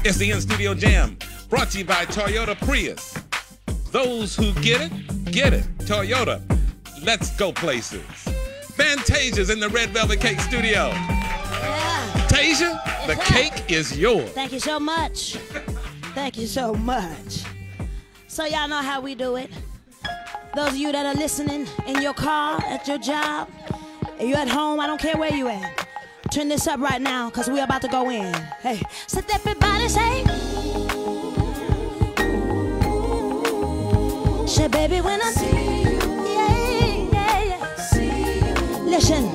It's the In-Studio Jam, brought to you by Toyota Prius. Those who get it, Toyota. Let's go places. Fantasia's in the Red Velvet Cake studio. Yeah. Tasia, the cake is yours. Thank you so much. Thank you so much. So y'all know how we do it. Those of you that are listening in your car, at your job, you at home, I don't care where you at. Turn this up right now, because we're about to go in. Hey, so everybody say, say, baby, when I see you, yeah. See you. Listen,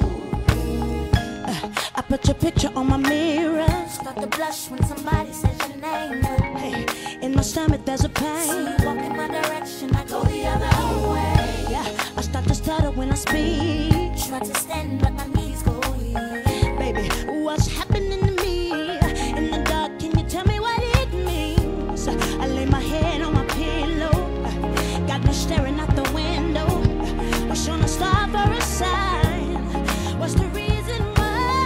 I put your picture on my mirror. Start to blush when somebody says your name. Hey, in my stomach there's a pain. See you walk in my direction, I go the other way. Yeah, I start to stutter when I speak. Try to stand, but my knees go weak. Baby, what's happening to me? In the dark, can you tell me what it means? I lay my head on my pillow, got me staring out the window, wishing on a star for a sign. What's the reason why?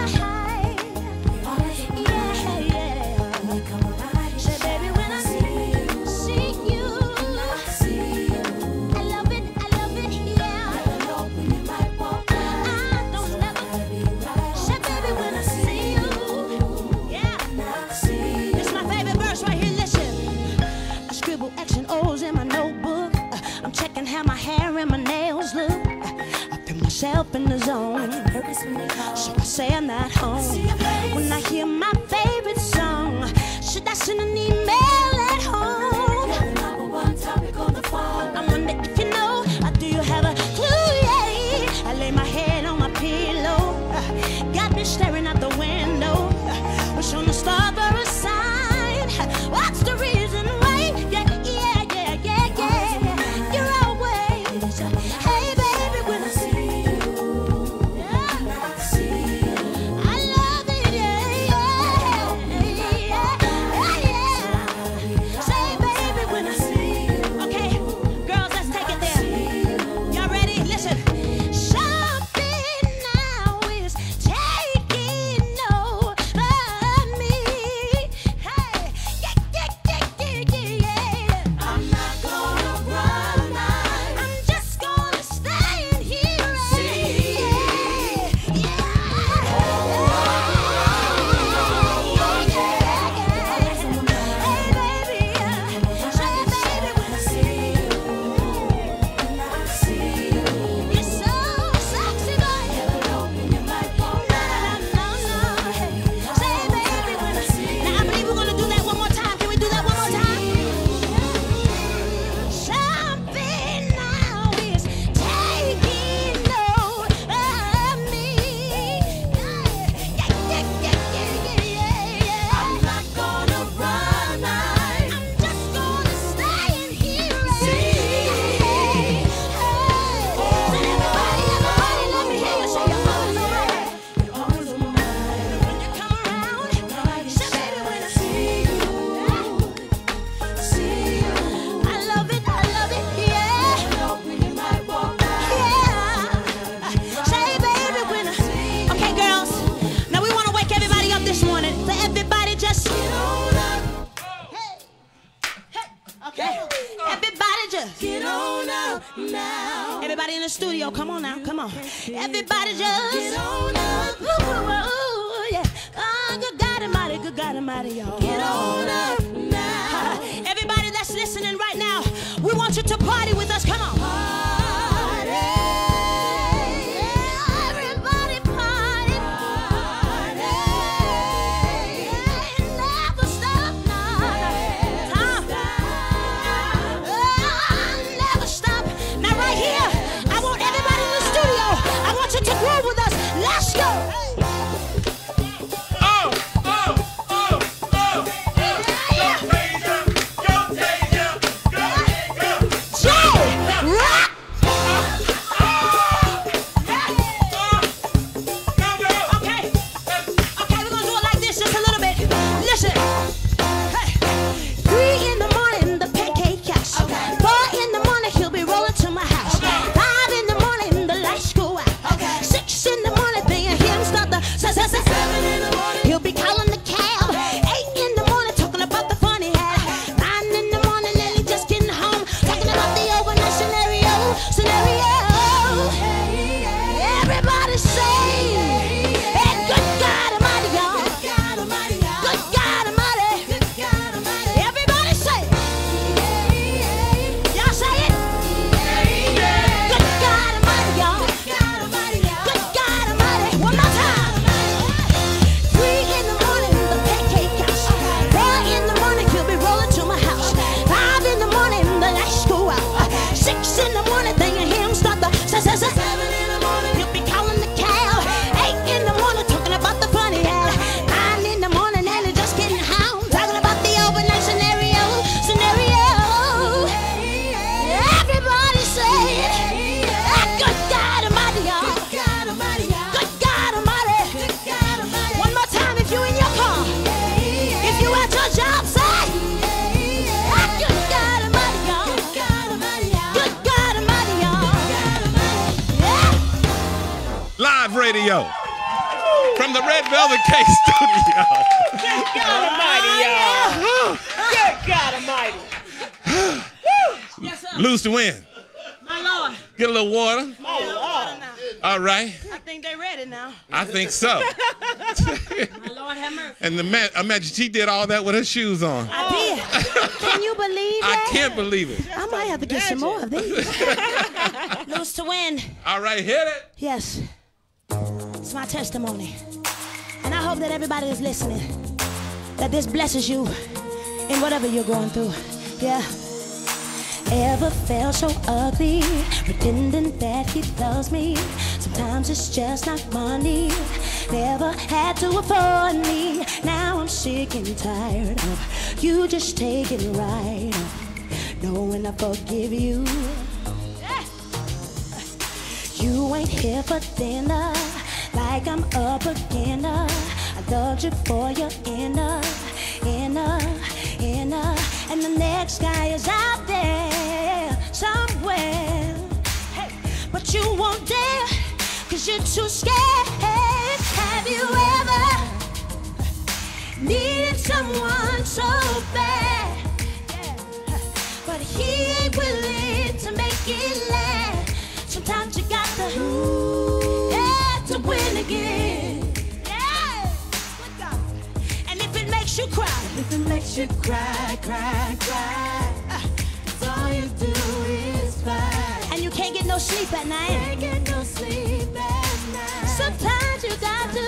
Yeah. Say, baby, when I see you, I love it, yeah. I don't never. Say, baby, when I see you, yeah. It's my favorite verse right here, listen. I scribble X and O's in my notebook. I'm checking how my hair and my nails look. I put myself in the zone, so I say I'm not home. When I hear my favorite song, should I send an email at home? I wonder if you know, or do you have a clue? Yeah. I lay my head on my pillow, got me staring out the window, wish on the star for a sign. What's the reason why? Yeah. You're always, hey baby, when I see you, I love it, yeah. Say, baby, when I see you. Okay, girls, let's take it there. Y'all ready? Listen. Something now is taking over me. Hey, yeah. I'm not gonna run, I'm just gonna stay in here. Everybody in the studio, come on now, come on. Everybody just get on up. Ooh, yeah. Oh, good God Almighty, y'all. Get on up now. Everybody that's listening right now, we want you to party with us. Come on. Party. Everybody party. Party. Never stop now. Never stop. Now right here, I want everybody in the studio, I want you to groove with us. Let's go. Rock! Radio from the Red Velvet Cake Studio. Good God Almighty, y'all. Good God Almighty. Yes, sir. Lose to win. My Lord. Get a little water. Oh, Lord. All right. I think they're ready now. I think so. My Lord have mercy. And I imagine she did all that with her shoes on. I did. Can you believe that? I can't believe it. I might have to get some more of these. Lose to win. All right, hit it. Yes. It's my testimony. And I hope that everybody is listening, that this blesses you in whatever you're going through. Yeah. Ever felt so ugly, pretending that he loves me? Sometimes it's just not money. Never had to afford me. Now I'm sick and tired of you just taking right up, knowing I forgive you. You ain't here for dinner, like I'm up again. I loved you for your inner. And the next guy is out there somewhere. Hey, but you won't dare, 'cause you're too scared. Have you ever needed someone so bad? Yeah. But he ain't willing to make it last. Sometimes you got to win again. Yeah. And if it makes you cry, If it makes you cry, cry, cry, that's all you do is fight. and you can't get no sleep at night, Can't get no sleep at night. sometimes you got to,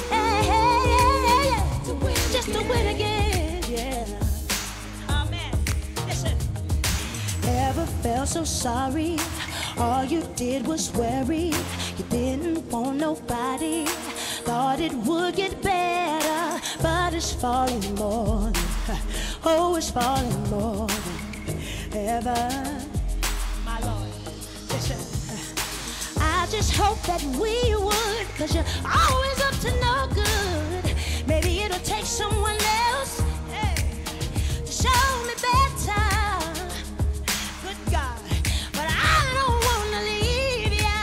To win just to win again. Yeah. Amen. Listen. Ever felt so sorry? All you did was worry. You didn't want nobody. Thought it would get better, but it's falling more than, oh, it's falling more than ever. My Lord, listen. I just hope that we would, 'cause you're always up to no good. Maybe it'll take someone else, hey, to show me better. Good God, but I don't wanna leave ya.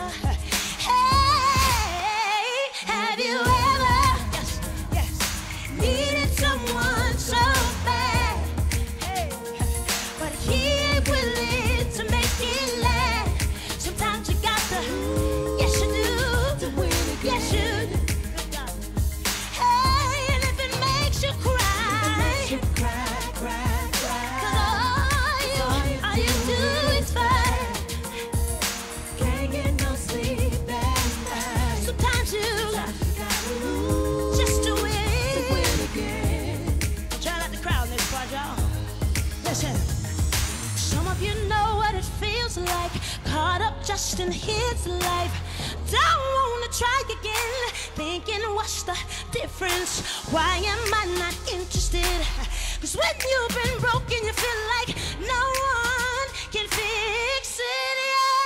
Hey, have you ever, yes, needed someone so bad? Hey, but he ain't willing to make it last. Sometimes you got to, yes you do, to win again. Yes you do. Good God. Hey, and if it makes you cry, You cry, cry, cry. 'cause all you do is fight. Can't get no sleep at night. Sometimes you Gotta lose just to to win. win again. Try not to crowd this part, y'all. Listen, some of you know what it feels like, caught up just in his life. Don't wanna try again, thinking what's the difference? Why am I not interested? 'Cause when you've been broken, you feel like no one can fix it.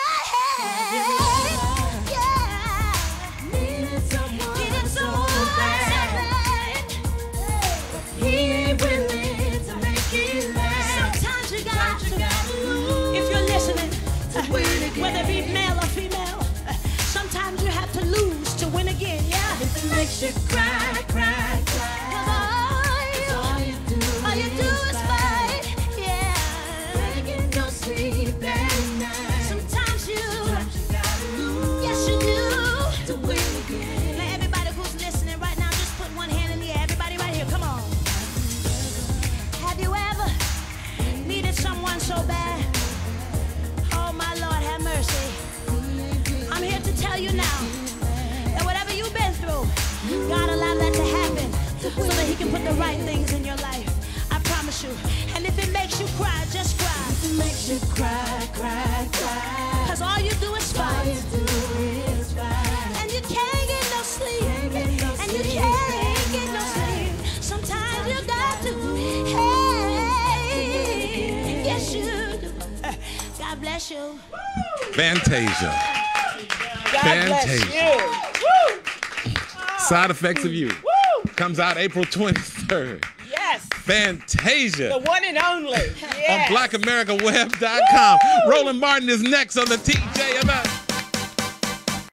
Yeah. Needed someone Needed so someone bad. so bad. He ain't willing to make it last. Sometimes you got to, if you're listening, whether it be male or female, sometimes you have to lose to win again, yeah. If it makes you cry, cry, cry. 'Cause all you do is fight, yeah. Can't get no sleep at night. Sometimes you, Gotta lose yes you do. to win again. Now everybody who's listening right now, just put one hand in the air. Everybody right here, come on. Have you ever needed someone so bad? Oh my Lord, have mercy. I'm here to tell you now that whatever you've been through, God allowed that to happen so that He can put the right things in your life. I promise you. And if it makes you cry, just cry. If it makes you cry, cry, cry. 'Cause all you do is All fight. you do is fight. And you can't get no sleep. Can't get no And you sleep can't get no at sleep. Sometimes you got to. Hey, yes you do. God bless you. Fantasia. God bless Fantasia. you. Woo! Side Effects of You. Woo! Comes out April 23rd. Yes. Fantasia. The one and only. On Yes. BlackAmericaWeb.com. Roland Martin is next on the TJMS.